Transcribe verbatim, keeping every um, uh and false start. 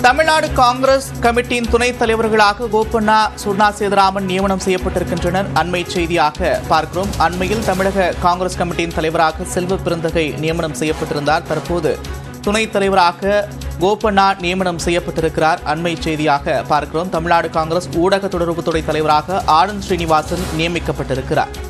தமிழ்நாடு காங்கிரஸ் கமிட்டியின் துணைத் தலைவர்களாக கோப்பண்ணா சுர்ணா சேதுராமன் நியமனம் செய்யப்பட்டிருக்கின்றனர். அண்மை செய்தியாக பார்க்கிறோம். அண்மையில் தமிழக காங்கிரஸ் கமிட்டியின் தலைவராக செல்வ பெருந்தகை நியமனம் செய்யப்பட்டிருந்தார். தற்போது துணைத் தலைவராக கோப்பண்ணா நியமனம் செய்யப்பட்டிருக்கிறார். அண்மை செய்தியாக பார்க்கிறோம். தமிழ்நாடு காங்கிரஸ் ஊடக தொடர்புத்துறை தலைவராக ஆனந்த் ஸ்ரீனிவாசன் நியமிக்கப்பட்டிருக்கிறார்.